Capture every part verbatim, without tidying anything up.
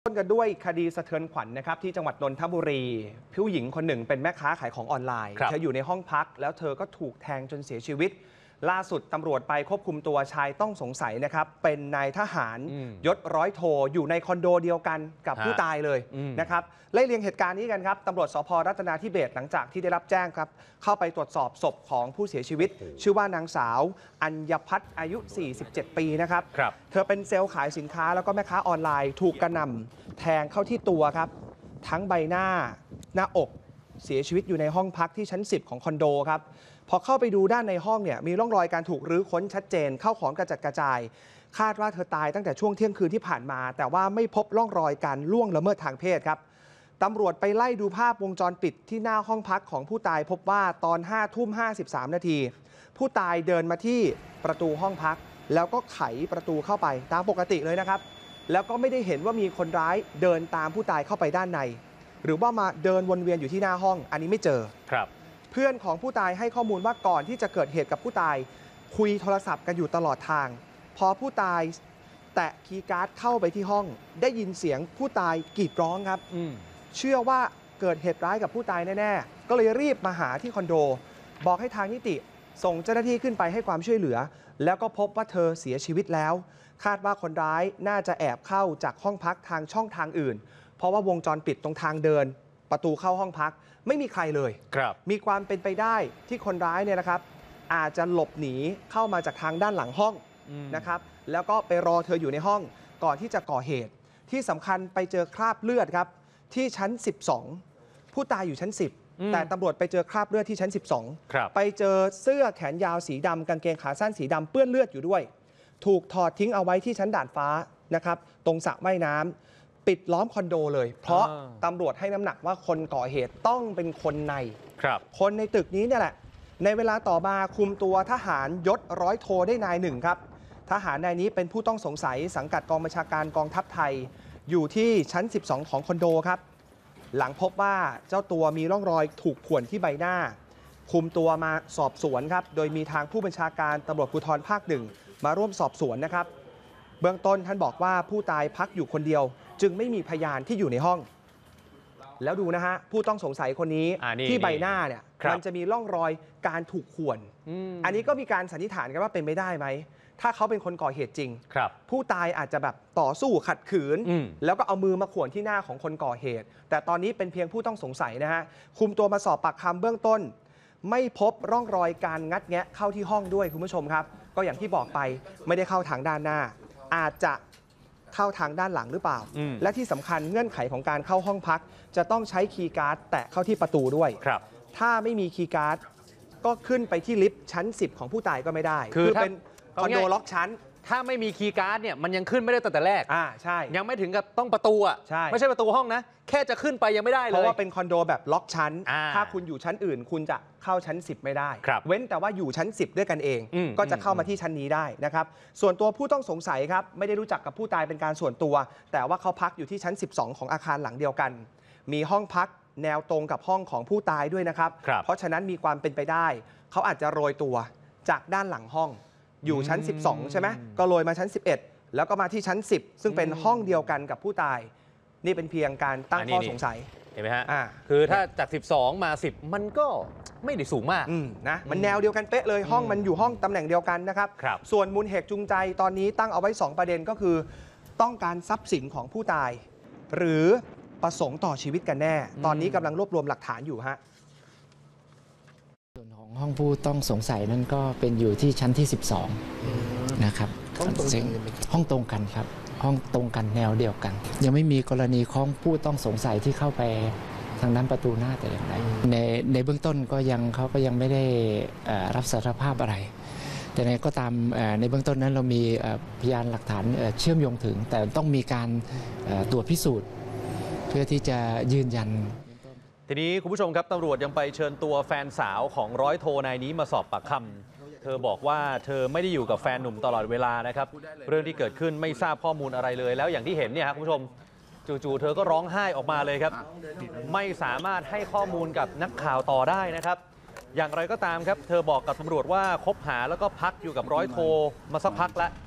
ต้นกันด้วยคดีสะเทือนขวัญ นะครับที่จังหวัดนนทบุรีผู้หญิงคนหนึ่งเป็นแม่ค้าขายของออนไลน์เธออยู่ในห้องพักแล้วเธอก็ถูกแทงจนเสียชีวิตล่าสุดตำรวจไปควบคุมตัวชายต้องสงสัยนะครับเป็นนายทหารยศร้อยโทอยู่ในคอนโดเดียวกันกับผู้ตายเลยนะครับไล่เรียงเหตุการณ์นี้กันครับตำรวจสภ.รัตนาธิเบศรหลังจากที่ได้รับแจ้งครับเข้าไปตรวจสอบศพของผู้เสียชีวิตชื่อว่านางสาวอัญพัฒน์อายุสี่สิบเจ็ดปีนะครับเธอเป็นเซลล์ขายสินค้าแล้วก็แม่ค้าออนไลน์ถูกกระหน่ำแทงเข้าที่ตัวครับทั้งใบหน้าหน้าอกเสียชีวิตอยู่ในห้องพักที่ชั้นสิบของคอนโดครับพอเข้าไปดูด้านในห้องเนี่ยมีร่องรอยการถูกรื้อค้นชัดเจนเข้าของกระจัดกระจายคาดว่าเธอตายตั้งแต่ช่วงเที่ยงคืนที่ผ่านมาแต่ว่าไม่พบร่องรอยการล่วงละเมิดทางเพศครับตำรวจไปไล่ดูภาพวงจรปิดที่หน้าห้องพักของผู้ตายพบว่าตอนห้าทุ่มห้าสิบสามนาทีผู้ตายเดินมาที่ประตูห้องพักแล้วก็ไขประตูเข้าไปตามปกติเลยนะครับแล้วก็ไม่ได้เห็นว่ามีคนร้ายเดินตามผู้ตายเข้าไปด้านในหรือว่ามาเดินวนเวียนอยู่ที่หน้าห้องอันนี้ไม่เจอครับเพื่อนของผู้ตายให้ข้อมูลว่าก่อนที่จะเกิดเหตุกับผู้ตายคุยโทรศัพท์กันอยู่ตลอดทางพอผู้ตายแตะคีย์การ์ดเข้าไปที่ห้องได้ยินเสียงผู้ตายกรีดร้องครับเชื่อว่าเกิดเหตุร้ายกับผู้ตายแน่ๆก็เลยรีบมาหาที่คอนโดบอกให้ทางนิติส่งเจ้าหน้าที่ขึ้นไปให้ความช่วยเหลือแล้วก็พบว่าเธอเสียชีวิตแล้วคาดว่าคนร้ายน่าจะแอบเข้าจากห้องพักทางช่องทางอื่นเพราะว่าวงจรปิดตรงทางเดินประตูเข้าห้องพักไม่มีใครเลยมีความเป็นไปได้ที่คนร้ายเนี่ยนะครับอาจจะหลบหนีเข้ามาจากทางด้านหลังห้องนะครับแล้วก็ไปรอเธออยู่ในห้องก่อนที่จะก่อเหตุที่สำคัญไปเจอคราบเลือดครับที่ชั้นสิบสองผู้ตายอยู่ชั้นสิบแต่ตำรวจไปเจอคราบเลือดที่ชั้นสิบสองไปเจอเสื้อแขนยาวสีดำกางเกงขาสั้นสีดำเปื้อนเลือดอยู่ด้วยถูกถอดทิ้งเอาไว้ที่ชั้นดาดฟ้านะครับตรงสระว่ายน้ำปิดล้อมคอนโดเลยเพราะตำรวจให้น้ำหนักว่าคนก่อเหตุต้องเป็นคนในคนในตึกนี้เนี่ยแหละในเวลาต่อมาคุมตัวทหารยศร้อยโทได้นายหนึ่งครับทหารนายนี้เป็นผู้ต้องสงสัยสังกัดกองบัญชาการกองทัพไทยอยู่ที่ชั้นสิบสองของคอนโดครับหลังพบว่าเจ้าตัวมีร่องรอยถูกข่วนที่ใบหน้าคุมตัวมาสอบสวนครับโดยมีทางผู้บัญชาการตำรวจภูธรภาคหนึ่งมาร่วมสอบสวนนะครับเบื้องต้นท่านบอกว่าผู้ตายพักอยู่คนเดียวจึงไม่มีพยานที่อยู่ในห้องแล้วดูนะฮะผู้ต้องสงสัยคนนี้ที่ใบหน้าเนี่ยมันจะมีร่องรอยการถูกข่วน อ, อันนี้ก็มีการสันนิษฐานกันว่าเป็นไปได้ไหมถ้าเขาเป็นคนก่อเหตุจริงผู้ตายอาจจะแบบต่อสู้ขัดขืนแล้วก็เอามือมาข่วนที่หน้าของคนก่อเหตุแต่ตอนนี้เป็นเพียงผู้ต้องสงสัยนะฮะคุมตัวมาสอบปากคำเบื้องต้นไม่พบร่องรอยการงัดแงะเข้าที่ห้องด้วยคุณผู้ชมครับก็อย่างที่บอกไปไม่ได้เข้าทางด้านหน้าอาจจะเข้าทางด้านหลังหรือเปล่าและที่สำคัญเงื่อนไขของการเข้าห้องพักจะต้องใช้คีย์การ์ดแตะเข้าที่ประตูด้วยถ้าไม่มีคีย์การ์ดก็ขึ้นไปที่ลิฟต์ชั้นสิบของผู้ตายก็ไม่ได้คือเป็นคอนโดล็อกชั้นถ้าไม่มีคีย์การ์ดเนี่ยมันยังขึ้นไม่ได้ตั้งแต่แรกอ่าใช่ยังไม่ถึงกับต้องประตูอ่ะใช่ไม่ใช่ประตูห้องนะแค่จะขึ้นไปยังไม่ได้เลยเพราะว่าเป็นคอนโดแบบล็อกชั้นถ้าคุณอยู่ชั้นอื่นคุณจะเข้าชั้นสิบไม่ได้เว้นแต่ว่าอยู่ชั้นสิบด้วยกันเองก็จะเข้ามาที่ชั้นนี้ได้นะครับส่วนตัวผู้ต้องสงสัยครับไม่ได้รู้จักกับผู้ตายเป็นการส่วนตัวแต่ว่าเขาพักอยู่ที่ชั้นสิบสองของอาคารหลังเดียวกันมีห้องพักแนวตรงกับห้องของผู้ตายด้วยนะครับเพราะฉะนั้นมีความเป็นไปได้เขาอาจจะโรยตัวจากด้านหลังห้องอยู่ชั้นสิบสองใช่ไหมก็โรยมาชั้นสิบเอ็ดแล้วก็มาที่ชั้นสิบซึ่งเป็นห้องเดียวกันกับผู้ตายนี่เป็นเพียงการตั้งข้อสงสัยเห็นไหมฮะคือถ้าจากสิบสองมาสิบมันก็ไม่ได้สูงมากนะมันแนวเดียวกันเป๊ะเลยห้องมันอยู่ห้องตำแหน่งเดียวกันนะครับส่วนมูลเหตุจูงใจตอนนี้ตั้งเอาไว้สองประเด็นก็คือต้องการทรัพย์สินของผู้ตายหรือประสงค์ต่อชีวิตกันแน่ตอนนี้กำลังรวบรวมหลักฐานอยู่ฮะส่วนของห้องผู้ต้องสงสัยนั้นก็เป็นอยู่ที่ชั้นที่สิบสองนะครับห้องตรงห้องตรงกันครับห้องตรงกันแนวเดียวกันยังไม่มีกรณีของผู้ต้องสงสัยที่เข้าไปทางด้านประตูหน้าแต่อย่างใดในในเบื้องต้นก็ยังเขาก็ยังไม่ได้รับสารภาพอะไรแต่ในก็ตามในเบื้องต้นนั้นเรามีพยานหลักฐานเชื่อมโยงถึงแต่ต้องมีการตรวจพิสูจน์เพื่อที่จะยืนยันทีนี้คุณผู้ชมครับตำรวจยังไปเชิญตัวแฟนสาวของร้อยโทนายนี้มาสอบปากคำเธอบอกว่าเธอไม่ได้อยู่กับแฟนหนุ่มตลอดเวลานะครับเรื่องที่เกิดขึ้นไม่ทราบข้อมูลอะไรเลยแล้วอย่างที่เห็นเนี่ยครับคุณผู้ชมจู่ๆเธอก็ร้องไห้ออกมาเลยครับไม่สามารถให้ข้อมูลกับนักข่าวต่อได้นะครับอย่างไรก็ตามครับเธอบอกกับตำรวจว่าคบหาแล้วก็พักอยู่กับร้อยโทมาสักพักแล้ว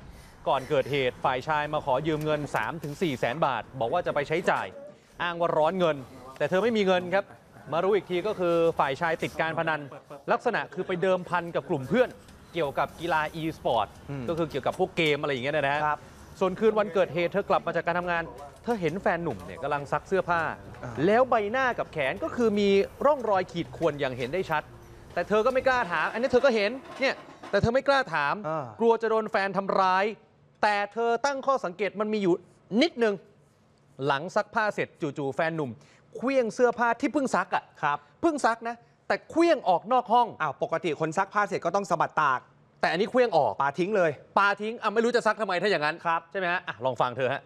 ก่อนเกิดเหตุฝ่ายชายมาขอยืมเงิน สามถึงสี่ แสนบาทบอกว่าจะไปใช้จ่ายอ้างว่าร้อนเงินแต่เธอไม่มีเงินครับมารู้อีกทีก็คือฝ่ายชายติดการพนันลักษณะคือไปเดิมพันกับกลุ่มเพื่อนเกี่ยวกับกีฬา e-sport ก็คือเกี่ยวกับพวกเกมอะไรอย่างเงี้ยนะฮะส่วนคืนวันเกิดเหตุเธอกลับมาจากการทำงานเธอเห็นแฟนหนุ่มเนี่ยกำลังซักเสื้อผ้าแล้วใบหน้ากับแขนก็คือมีร่องรอยขีดข่วนอย่างเห็นได้ชัดแต่เธอก็ไม่กล้าถามอันนี้เธอก็เห็นเนี่ยแต่เธอไม่กล้าถามกลัวจะโดนแฟนทำร้ายแต่เธอตั้งข้อสังเกตมันมีอยู่นิดนึงหลังซักผ้าเสร็จจู่ๆแฟนหนุ่มเคลี้ยงเสื้อผ้าที่เพิ่งซักอ่ะครับเพิ่งซักนะแต่เคลี้ยงออกนอกห้องอ้าวปกติคนซักผ้าเสร็จก็ต้องสะบัดตากแต่อันนี้เคลี้ยงออกปาทิ้งเลยปาทิ้งอ่ะไม่รู้จะซักทำไมถ้าอย่างนั้นครับใช่ไหมฮะอ่ะลองฟังเธอฮะ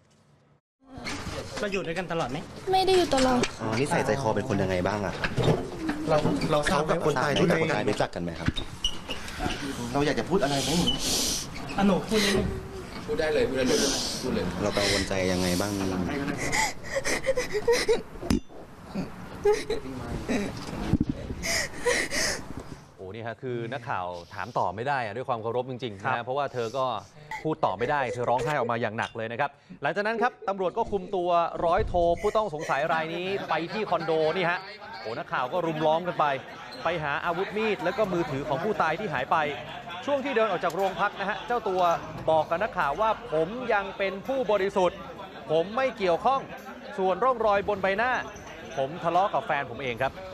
เราอยู่ด้วยกันตลอดไหมไม่ได้อยู่ตลอดอ๋อนิสัยใจคอเป็นคนยังไงบ้างอะครับเราเราทราบกับคนตายรู้จักคนตายรู้จักกันไหมครับเราอยากจะพูดอะไรไหมหนูอนุพูดได้ไหมพูดได้เลยพูดได้เลยพูดเลยเรากังวลใจยังไงบ้างโอ้นี่ฮะคือนักข่าวถามต่อไม่ได้ด้วยความเคารพจริงๆนะเพราะว่าเธอก็พูดต่อไม่ได้เธอร้องไห้ออกมาอย่างหนักเลยนะครับหลังจากนั้นครับตำรวจก็คุมตัวร้อยโทผู้ต้องสงสัยรายนี้ไปที่คอนโดนี่ฮะโอ้นักข่าวก็รุมล้อมกันไปไปหาอาวุธมีดแล้วก็มือถือของผู้ตายที่หายไปช่วงที่เดินออกจากโรงพักนะฮะเจ้าตัวบอกกับนักข่าวว่าผมยังเป็นผู้บริสุทธิ์ผมไม่เกี่ยวข้องส่วนร่องรอยบนใบหน้าผมทะเลาะกับแฟนผมเองครับ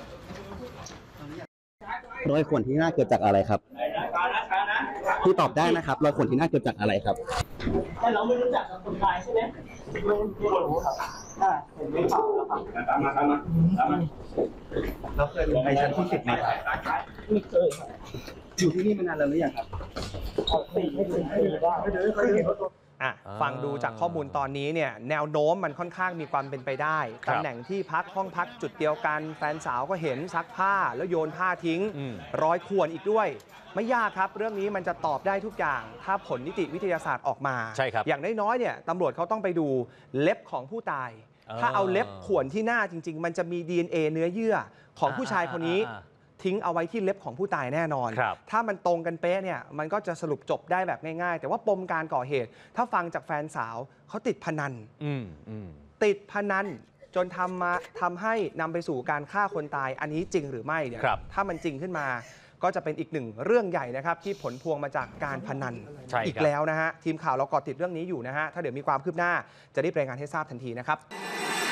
รอยข่วนที่หน้าเกิดจากอะไรครับพี่ตอบได้นะครับรอยข่วนที่หน้าเกิดจากอะไรครับแต่เราไม่รู้จักกับคนตายใช่ไหมไม่รู้ครับอ่าเห็นไม่ข่าวแล้วครับตามมาตามมาตามมาเราเคยลงไปชั้นที่สิบไหมไม่เคยครับอยู่ที่นี่มานานแล้วหรือยังครับสี่ไม่เคยไม่ได้ว่าไม่เคยเห็นอ่ะฟังดูจากข้อมูลตอนนี้เนี่ยแนวโน้มมันค่อนข้างมีความเป็นไปได้ตำแหน่งที่พักห้องพักจุดเดียวกันแฟนสาวก็เห็นซักผ้าแล้วโยนผ้าทิ้งรอยข่วนอีกด้วยไม่ยากครับเรื่องนี้มันจะตอบได้ทุกอย่างถ้าผลนิติวิทยาศาสตร์ออกมาใช่ครับอย่างน้อยๆเนี่ยตำรวจเขาต้องไปดูเล็บของผู้ตายถ้าเอาเล็บข่วนที่หน้าจริงๆมันจะมี ดี เอ็น เอ เนื้อเยื่อของผู้ชายคนนี้ทิ้งเอาไว้ที่เล็บของผู้ตายแน่นอนถ้ามันตรงกันเป๊ะเนี่ยมันก็จะสรุปจบได้แบบง่ายๆแต่ว่าปมการก่อเหตุถ้าฟังจากแฟนสาวเขาติดพนันติดพนันจนทำมาทำให้นำไปสู่การฆ่าคนตายอันนี้จริงหรือไม่เนี่ยถ้ามันจริงขึ้นมาก็จะเป็นอีกหนึ่งเรื่องใหญ่นะครับที่ผลพวงมาจากการพนันอีกแล้วนะฮะทีมข่าวเราเกาะติดเรื่องนี้อยู่นะฮะถ้าเดี๋ยวมีความคืบหน้าจะรีบรายงานให้ทราบทันทีนะครับ